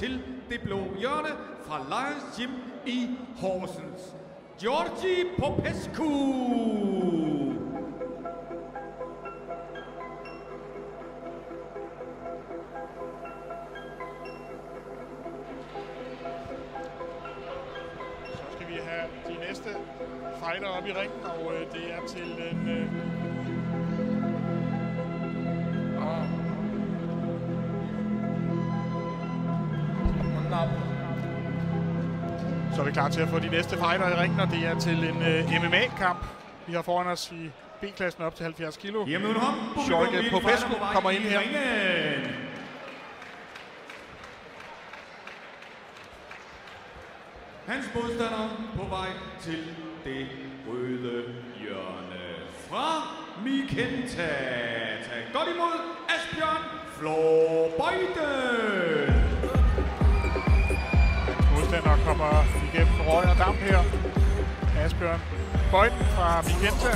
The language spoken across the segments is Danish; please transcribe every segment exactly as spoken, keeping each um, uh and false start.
til det blå hjørne fra Lions Gym i Horsens. Georgi Popescu. Så skal vi have de næste fighter op i ringen, og øh, det er til en... Øh Så er vi klar til at få de næste fighter i ringen, og det er til en uh, M M A-kamp. Vi har foran os i B-klassen op til halvfjerds kilo. Georgi Popescu kommer ind her. Hans modstander på vej til det røde hjørne. Fra Mikenta. Tag godt imod Asbjørn Floorbøjden. Modstander kommer igennem røg og damp her. Asbjørn Bøjden fra Mikenta.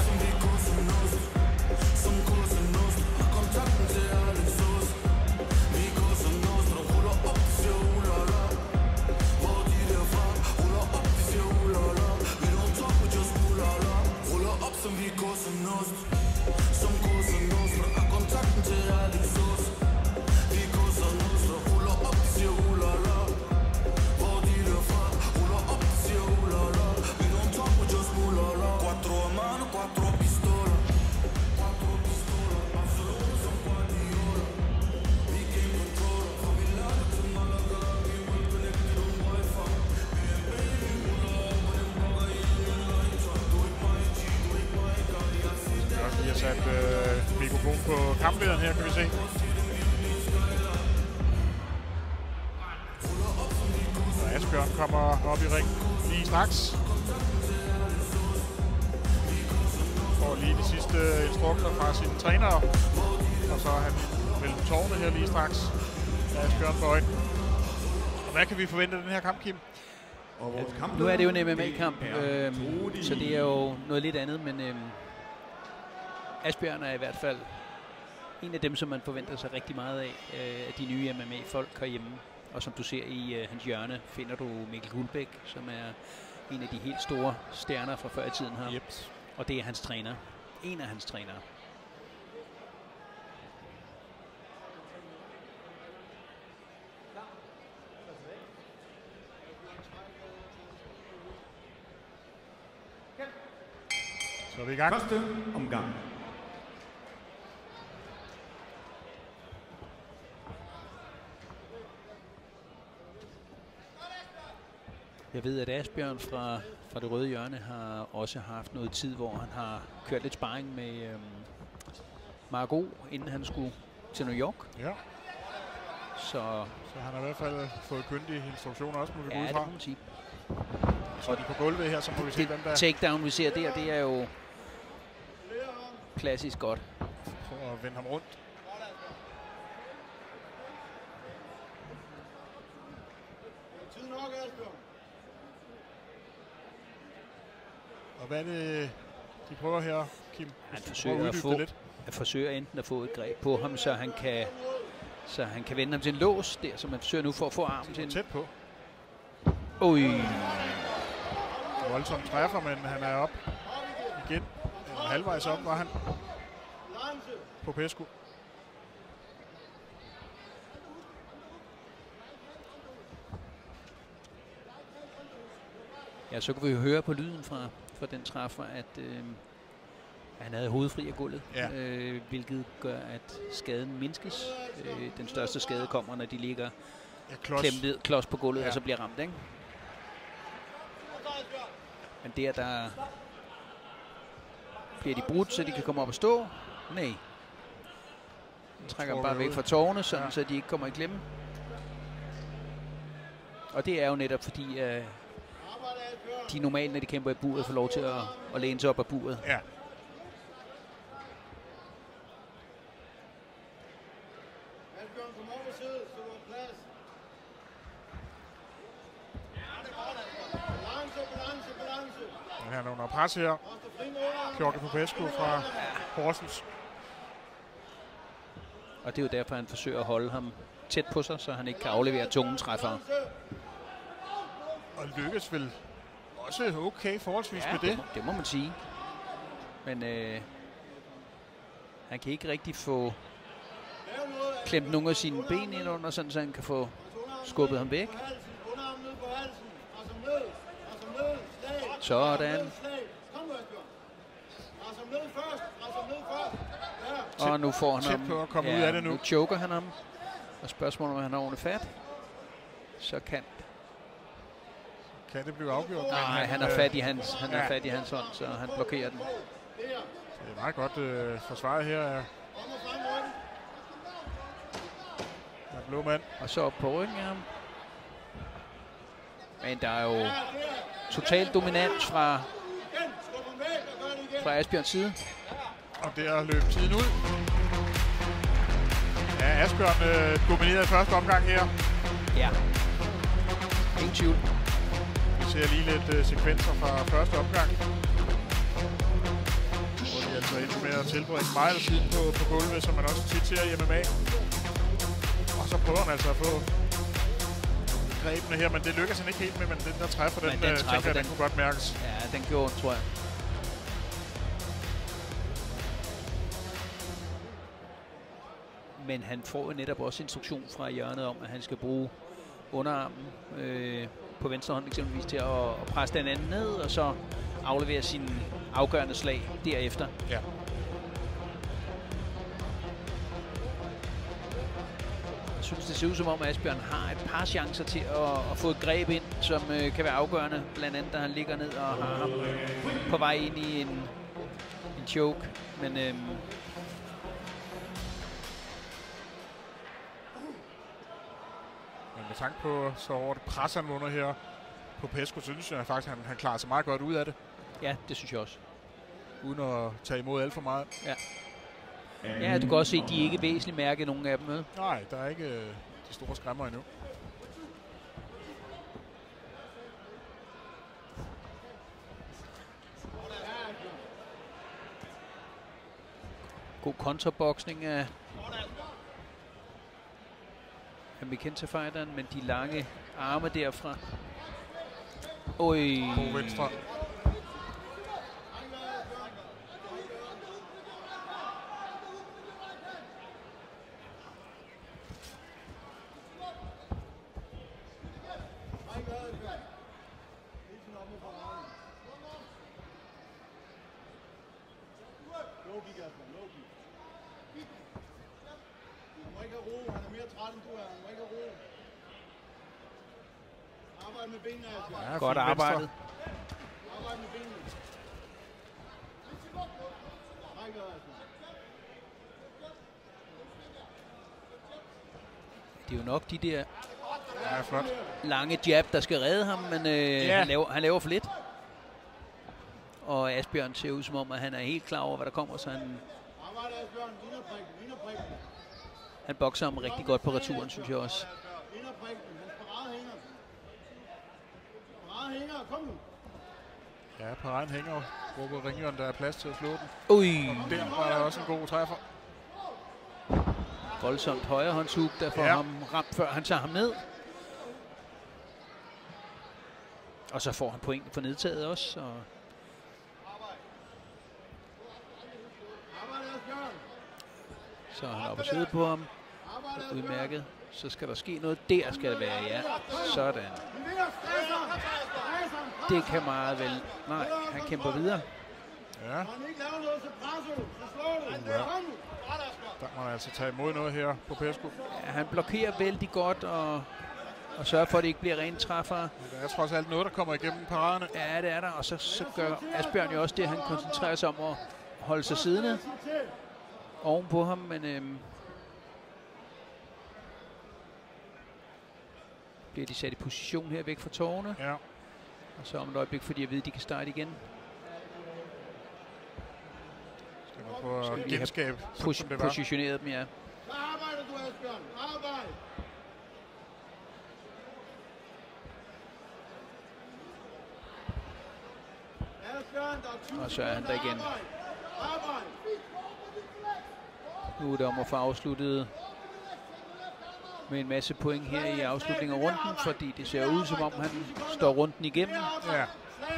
Vi har sat øh, mikrofon på kamplederen her, kan vi se. Og Asbjørn kommer op i ringen lige straks. Får lige de sidste instruktioner fra sine trænere. Og så er han mellem tårne her lige straks. Asbjørn Bøjden. Og hvad kan vi forvente af den her kamp, Kim? Ja, nu er det jo en M M A-kamp, øh, så det er jo noget lidt andet, men øh, Asbjørn er i hvert fald en af dem, som man forventer sig rigtig meget af, øh, af de nye M M A-folk herhjemme. Og som du ser i øh, hans hjørne, finder du Mikkel Guldbæk, som er en af de helt store stjerner fra før i tiden her. Yep. Og det er hans træner. En af hans trænere. Så er vi i gang. Første omgang. Jeg ved, at Asbjørn fra, fra det røde hjørne har også haft noget tid, hvor han har kørt lidt sparring med øhm, Marco, inden han skulle til New York. Ja. Så, Så han har i hvert fald fået kyndige instruktioner også, må vi gå ja, ud det fra. må man sige. Så er de på gulvet her, så må vi se, hvem der... Takedown, vi ser der, det er jo klassisk godt. Prøv at vende ham rundt. Og hvad er det, de prøver her, Kim? Han forsøger at, få, at forsøge enten at få et greb på ham, så han kan, så han kan vende ham til en lås der, så man forsøger nu for at få armen til en... Tæt på. Ui. Voldsomt træffer, men han er op igen. Halvvejs op var han. Popescu. Ja, så kan vi jo høre på lyden fra, fra den træffer, at øh, han havde hovedfri af gulvet, ja. øh, hvilket gør, at skaden mindskes. Øh, den største skade kommer, når de ligger ja, klods. klemt klods på gulvet, ja. Og så bliver ramt, ikke? Men der, der bliver de brudt, så de kan komme op og stå. Nej. De trækker dem bare væk fra tårne, sådan, ja. Så de ikke kommer i klemme. Og det er jo netop fordi, at de normalt, når de kæmper i buret, får lov til at, at læne sig op af buret. Ja. Han er under pres her. Georgi Popescu fra Horsens. Og det er jo derfor, han forsøger at holde ham tæt på sig, så han ikke kan aflevere tunge træffere. Og lykkes vel også okay forholdsvis ja, med det. det må, det må man sige. Men øh, han kan ikke rigtig få klemt nogle af sine ben ind under, sådan, så han kan få skubbet ham væk. Sådan. Og nu får han ham. Tæt på at komme ja, ud af det nu. Nu choker han ham. Og spørgsmålet om han har ordentligt fat. Så kan Kan det blive afgjort? Nej, han, han har fat i hans, han ja. har fat i hans hånd, så han blokerer den. Det er meget godt øh, forsvaret her af blå mand. Og så op på ryggen af ham. Men der er jo total dominans fra, fra Asbjørns side. Og der løb tiden ud. Ja, Asbjørn øh, dominerede første omgang her. Ja. Ingen tvivl. Vi ser lige lidt øh, sekvenser fra første omgang. Hvor de altså endte med at tilbringe meget tid på, på gulvet, som man også tit ser i M M A. Og så prøver han altså at få grebene her, men det lykkes han ikke helt med, men den der træffer, den, den, øh, træffer tænker, den, den kunne godt mærkes. Ja, den gjorde den, tror jeg. Men han får jo netop også instruktion fra hjørnet om, at han skal bruge underarmen øh, på venstre hånd eksempelvis til at, at presse den anden ned, og så aflevere sine afgørende slag derefter. Ja. Jeg synes, det ser ud som om, at Asbjørn har et par chancer til at, at få et greb ind, som øh, kan være afgørende. Blandt andet, da han ligger ned og har ham på vej ind i en, en choke. Men øh, med tanke på så hårdt pres han under her på Pesco, synes jeg faktisk, han, han klarer sig meget godt ud af det. Ja, det synes jeg også. Uden at tage imod alt for meget. Ja. Ja, du kan også se, at de ikke er væsentligt mærket, nogen af dem med. Nej, der er ikke øh, de store skræmmer endnu. God kontraboksning af af McKenzie-fighteren, men de lange arme derfra. Oj. God venstre. Ja, godt arbejdet. Det er jo nok de der ja, flot. lange jab, der skal redde ham, men øh, ja. han, laver, han laver for lidt. Og Asbjørn ser ud som om, at han er helt klar over, hvad der kommer, så han, han bokser ham rigtig godt på returen, synes jeg også. Ja, paraden hænger. Råber ringeren, der er plads til at slå den. Ui. Og der var der også en god træffer. Voldsomt højrehåndshug, der får ja. ham ramt, før han tager ham ned. Og så får han point for nedtaget også. Og så er han oppe og sidde på ham. Udmærket. Så skal der ske noget. Der skal det være, ja. Sådan. Det kan meget vel. Nej, han kæmper videre. Ja. Ja. Der må han altså tage imod noget her på Pesco. Ja, han blokerer vældig godt og, og sørger for, at det ikke bliver rent træffere. Der er trods alt noget, der kommer igennem paraderne. Ja, det er der. Og så, så gør Asbjørn jo også det, han koncentrerer sig om at holde sig siddende oven på ham, men øhm, bliver de sat i position her væk fra tårne. Ja. Og så om et øjeblik, fordi jeg ved, at de kan starte igen. Skal man prøve at genskabe, pos som det var. Positioneret dem, ja. Hvad arbejder du, Asbjørn? Arbejde! Asbjørn, der er tyve og så er han der igen. Arbejde! Nu er det om at få afsluttet med en masse point her i afslutningen af runden, fordi det ser ud som om han står runden igennem. Ja.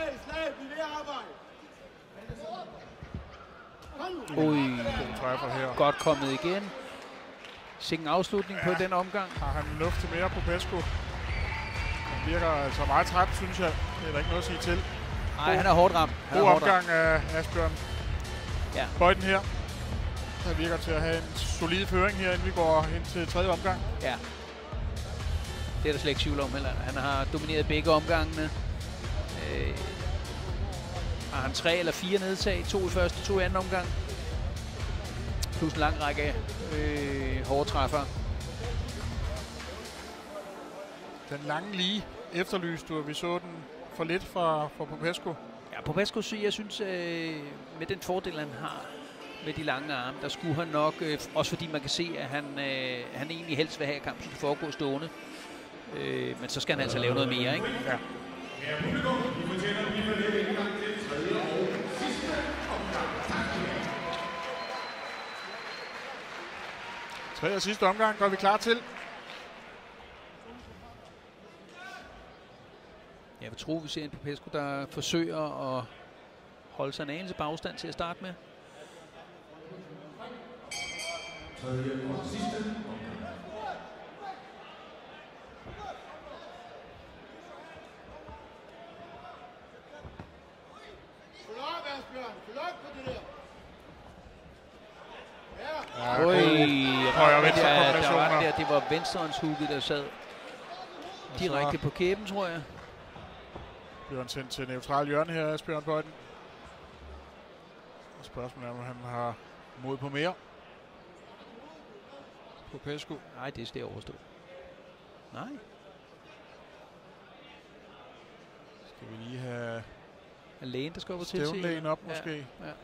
Ui, her. Godt kommet igen. Sikken afslutning ja. på den omgang. Har han luft til mere på Popescu? Han virker altså meget træt, synes jeg. Det er der ikke noget at sige til. Nej, han er hårdt ramt. God omgang af Asbjørn ja. Bøjden her. Han virker til at have en solid føring her, inden vi går ind til tredje omgang. Ja. Det er der slet ikke tvivl om heller. Han har domineret begge omgangene. Øh, har han tre eller fire nedtag. To i første, to i anden omgang. Plus en lang række øh, hårde træffer. Den lange lige efterlyste du, vi så den for lidt fra, fra Popescu. Ja, Popescu, jeg synes, øh, med den fordel, han har med de lange arme, der skulle han nok, øh, også fordi man kan se, at han, øh, han egentlig helst vil have, at kampen skal foregå stående. Øh, men så skal han altså lave noget mere, ikke? Ja. Tredje og sidste omgang går vi klar til. Jeg vil tro, vi ser en Popescu, der forsøger at holde sig en anelse på afstand til at starte med. Tredje og sidste omgang. Følg op, Asbjørn. Følg op på det der. Ja, Oj, højre venstre der, der kombinationer. var der, det var venstrehåndshugget, der sad direkte på kæben, tror jeg. Bliver han sendt til neutral hjørne her, Asbjørn Bøjden. Spørgsmålet er, om han har mod på mere. Popescu. Nej, det er det overstået. Nej. Skal vi lige have Lægen, der skal op og til. stævnlægen op, måske? Ja. Ja.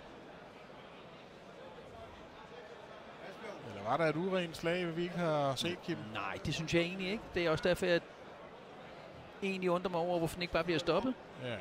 Eller var der et urent slag, vi ikke har set, Kim? Nej, det synes jeg egentlig ikke. Det er også derfor, jeg egentlig undrer mig over, hvorfor den ikke bare bliver stoppet. Ja.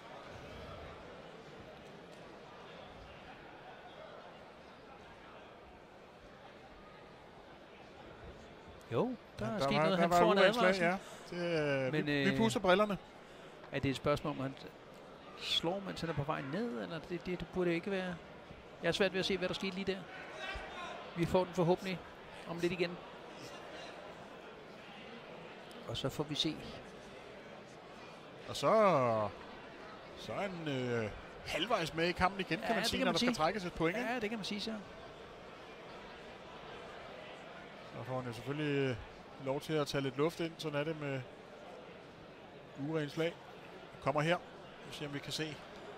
Jo, der ja, er sket var, noget. Han var får en urent slag, advarsel. ja. Det, Men, vi, øh, vi pusser brillerne. Er det et spørgsmål, om han slår, mens han er på vej ned? Eller det, det, det burde ikke være. Jeg er svært ved at se, hvad der skete lige der. Vi får den forhåbentlig om lidt igen. Og så får vi se. Og så, så er han øh, halvvejs med i kampen igen, Ja, kan man det sige, kan når man der sige. skal trækkes et point. Ja, det kan man sige så. Så får han jo selvfølgelig lov til at tage lidt luft ind. Sådan er det med urent slag. Kommer her. Vi ser, om vi kan se.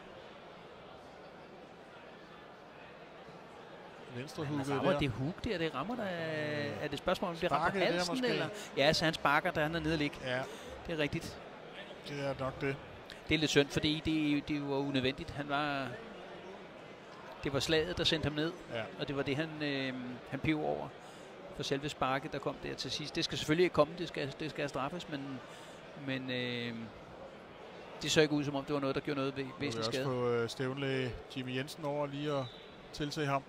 Venstre hugget rammer der. det hug der, det rammer der. Øh, er det spørgsmål, om det rammer på sparket der halsen? måske? Eller? Ja, så han sparker, da han er nede og ligge. Ja, Det er rigtigt. det er nok det. Det er lidt synd, fordi det, det var unødvendigt. Han var, det var slaget, der sendte ham ned, Ja. og det var det, han, øh, han piv over for selve sparket, der kom der til sidst. Det skal selvfølgelig ikke komme, det skal, det skal straffes, men, men øh, det så ikke ud, som om det var noget, der gjorde noget væsentligt Vi skade. også få øh, stævnlæge Jimmy Jensen over lige at tilse ham.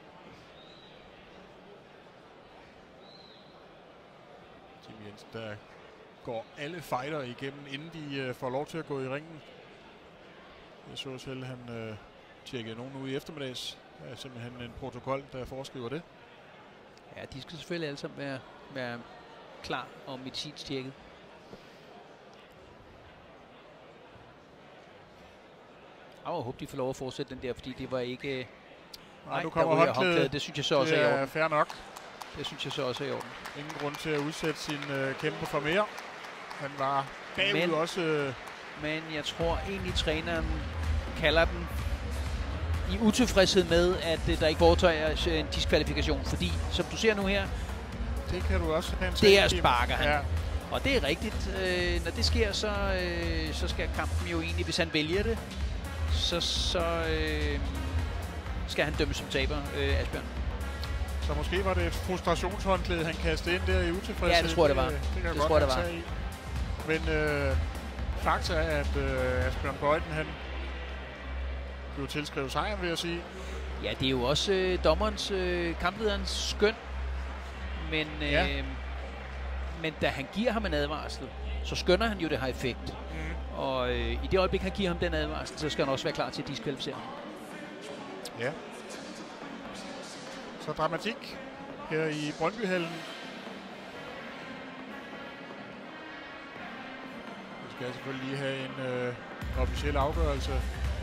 Jimmy Jensen, der går alle fighter igennem, inden de øh, får lov til at gå i ringen. Jeg så selv, han øh, tjekkede nogen ude i eftermiddags. Der er simpelthen en protokol, der foreskriver det. Ja, de skal selvfølgelig alle sammen være, være klar og medicinsk tjekket. Jeg håber, de får lov at fortsætte den der, fordi det var ikke... Nej, Nej, nu kommer der ryger håndklædet. håndklædet. Det synes jeg så også Det er i er orden. fair nok. Det synes jeg så også er i orden. Ingen grund til at udsætte sin øh, kæmpe for mere. Han var bagud Men- også. Øh, Men jeg tror egentlig, træneren kalder den i utilfredshed med, at øh, der ikke foretager en diskvalifikation. Fordi, som du ser nu her, det kan du også have en det er sag i. sparker han. Ja, Og det er rigtigt. Øh, når det sker, så, øh, så skal kampen jo egentlig, hvis han vælger det, så, så øh, skal han dømmes som taber, øh, Asbjørn. så måske var det et frustrationshåndklæde, han kastede ind der i utilfredshed. Ja, det tror jeg, det var. Det, det kan jeg Det godt tror jeg, have det en sag i. Men øh, fakta er, at øh, Asbjørn Bøjden, han blev tilskrevet sejren, vil jeg sige. Ja, det er jo også øh, dommerens, øh, kamplederens skøn. Men øh, Ja. men da han giver ham en advarsel, så skønner han jo, det har effekt. Mm. Og øh, i det øjeblik, han giver ham den advarsel, så skal han også være klar til at diskvalificere ham. Ja. Så dramatik her i Brøndbyhallen. Vi skal selvfølgelig lige have en øh, officiel afgørelse.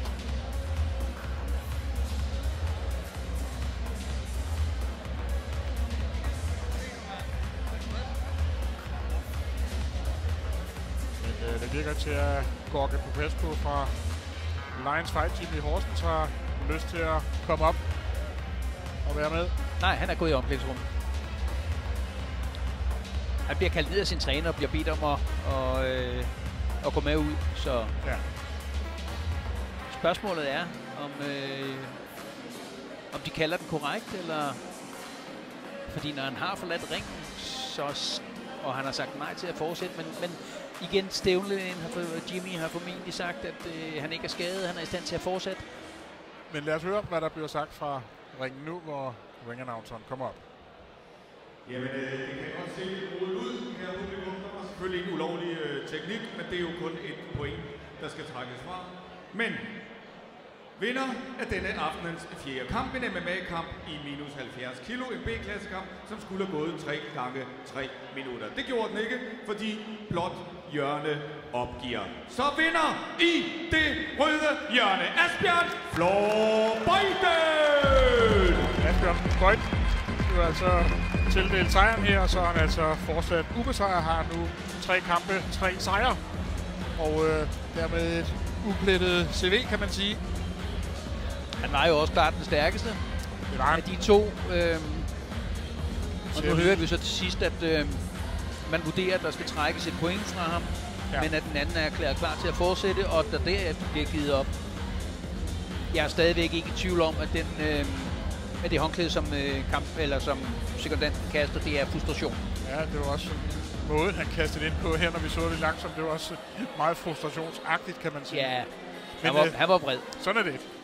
Men øh, det virker til at Gorke Popescu fra Lions Fight Team i Horsens har lyst til at komme op og være med. Nej, han er gået i omklædningsrummet. Han bliver kaldt ned af sin træner og bliver bedt om at, og, øh, at gå med ud. Så ja. Spørgsmålet er, om, øh, om de kalder den korrekt, eller fordi når han har forladt ringen, så, og han har sagt nej til at fortsætte, men, men igen, stævnlægen har for, Jimmy har formentlig sagt, at øh, han ikke er skadet, han er i stand til at fortsætte. Men lad os høre, hvad der bliver sagt fra ringen nu, hvor ring-announceren kommer op. Jamen, øh, det kan godt se lidt rodet ud her publikum. Der var selvfølgelig ikke ulovlig øh, teknik, men det er jo kun et point, der skal trækkes fra. Men vinder af denne aftenens fjerde kamp, en M M A-kamp i minus halvfjerds kilo, en B-klassekamp, som skulle have gået tre gange tre minutter. Det gjorde den ikke, fordi blot hjørne opgiver. Så vinder i det røde hjørne Asbjørn Florboyden! Asbjørn Florboyden er altså tildelt sejren her, så han altså fortsat ubesejret, har nu tre kampe, tre sejre. Og øh, dermed et uplettet C V, kan man sige. Han var jo også klart den stærkeste det var af de to. Øh, og nu hører vi så til sidst, at øh, man vurderer, at der skal trækkes et point fra ham, ja. Men at den anden er erklæret klar til at fortsætte, og der derefter bliver givet op. Jeg er stadigvæk ikke i tvivl om, at, den, øh, at det håndklæde, som, øh, kamp, eller som sekundanten kaster, det er frustration. Ja, det var også måden, han kastede ind på her, når vi så det langsomt. Det var også meget frustrationsagtigt, kan man sige. Ja, han var, Men, øh, han var vred. Sådan er det.